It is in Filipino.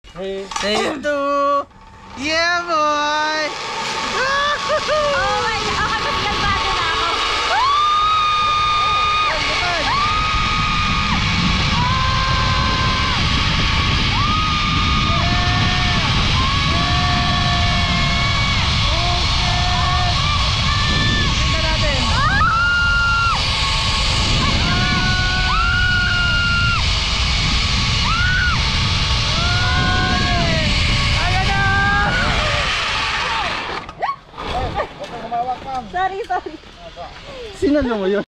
Say two. Yeah, boy! Oh my God! Okay, mas kalmado na ako. Sorry. Sinalo mo yun?